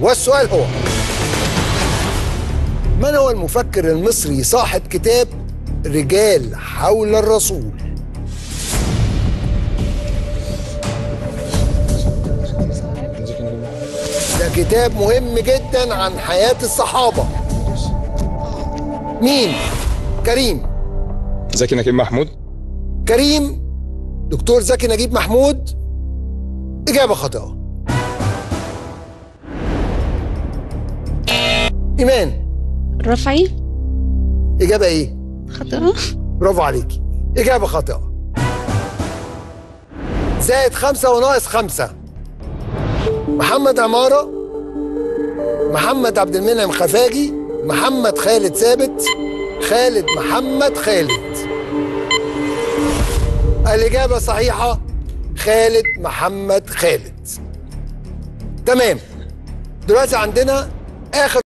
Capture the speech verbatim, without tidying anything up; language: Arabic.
والسؤال هو: من هو المفكر المصري صاحب كتاب رجال حول الرسول؟ ده كتاب مهم جدا عن حياة الصحابة. مين؟ كريم. زكي نجيب محمود. كريم. دكتور زكي نجيب محمود. إجابة خاطئة. إيمان. رفعي. إجابة إيه؟ خاطئة. برافو عليكي، إجابة خاطئة. زائد خمسة وناقص خمسة. محمد عمارة، محمد عبد المنعم خفاجي، محمد خالد ثابت، خالد محمد خالد. الإجابة صحيحة، خالد محمد خالد. تمام. دلوقتي عندنا آخر